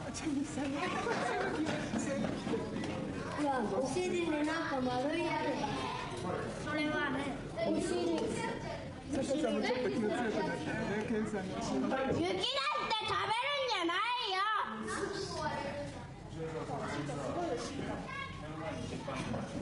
お尻になんか丸いやつ。それはね、お尻。 さとちゃんもちょっと気を強くなったよね、ケンさんのお尻。 雪なんて食べるんじゃないよ。